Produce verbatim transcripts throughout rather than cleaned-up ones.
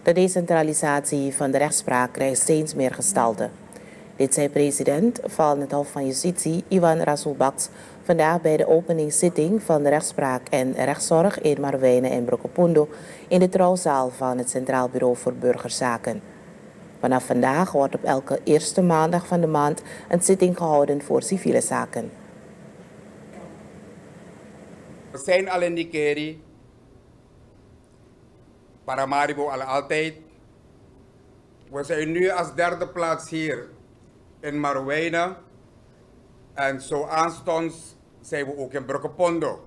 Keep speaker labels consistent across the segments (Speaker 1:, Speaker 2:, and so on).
Speaker 1: De decentralisatie van de rechtspraak krijgt steeds meer gestalte. Dit zei president van het Hof van Justitie, Iwan Rasul Baks, vandaag bij de openingszitting van de rechtspraak en rechtszorg in Marwijnen en Brokopondo in de trouwzaal van het Centraal Bureau voor Burgerzaken. Vanaf vandaag wordt op elke eerste maandag van de maand een zitting gehouden voor civiele zaken.
Speaker 2: We zijn al in die keri. Paramaribo al altijd. We zijn nu als derde plaats hier in Marwijnen. En zo aanstonds zijn we ook in Brokopondo.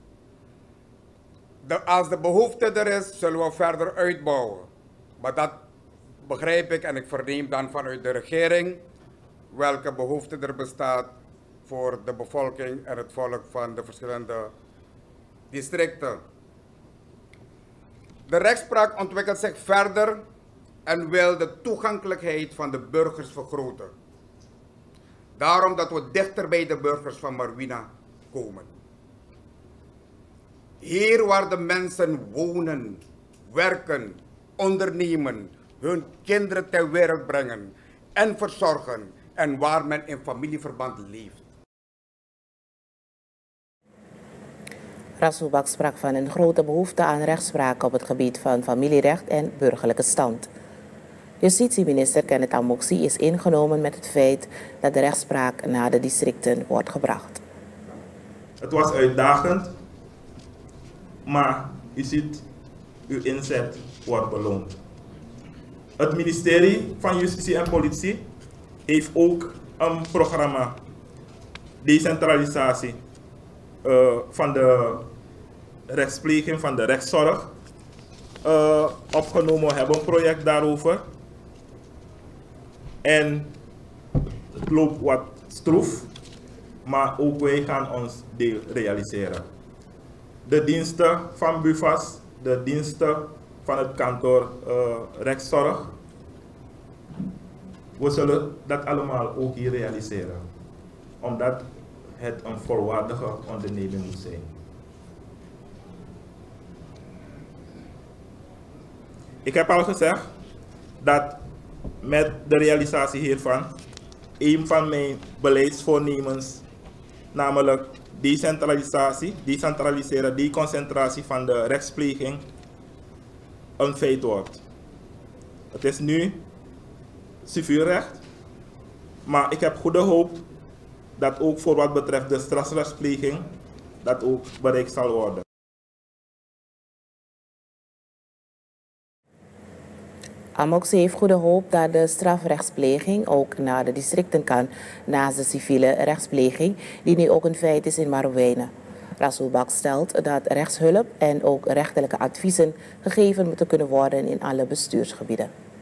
Speaker 2: De, als de behoefte er is, zullen we verder uitbouwen. Maar dat begrijp ik en ik verneem dan vanuit de regering welke behoefte er bestaat voor de bevolking en het volk van de verschillende districten. De rechtspraak ontwikkelt zich verder en wil de toegankelijkheid van de burgers vergroten. Daarom dat we dichter bij de burgers van Marwijnen komen. Hier waar de mensen wonen, werken, ondernemen, hun kinderen ter wereld brengen en verzorgen en waar men in familieverband leeft.
Speaker 1: Rasul Baks sprak van een grote behoefte aan rechtspraak op het gebied van familierecht en burgerlijke stand. Justitieminister Kenneth Amoxie is ingenomen met het feit dat de rechtspraak naar de districten wordt gebracht.
Speaker 3: Het was uitdagend, maar u ziet, uw inzet wordt beloond. Het ministerie van Justitie en Politie heeft ook een programma decentralisatie uh, van de rechtspleging, van de rechtszorg uh, opgenomen. We hebben een project daarover. En het loopt wat stroef, maar ook wij gaan ons deel realiseren. De diensten van BUVAS, de diensten van het kantoor uh, rechtszorg, we zullen dat allemaal ook hier realiseren, omdat het een volwaardige onderneming moet zijn. Ik heb al gezegd dat met de realisatie hiervan een van mijn beleidsvoornemens, namelijk decentralisatie, decentraliseren, deconcentratie van de rechtspleging, een feit wordt. Het is nu civielrecht, maar ik heb goede hoop dat ook voor wat betreft de strafrechtspleging dat ook bereikt zal worden.
Speaker 1: Amoxie heeft goede hoop dat de strafrechtspleging ook naar de districten kan naast de civiele rechtspleging, die nu ook een feit is in Marwijnen. Rasul Baks stelt dat rechtshulp en ook rechterlijke adviezen gegeven moeten kunnen worden in alle bestuursgebieden.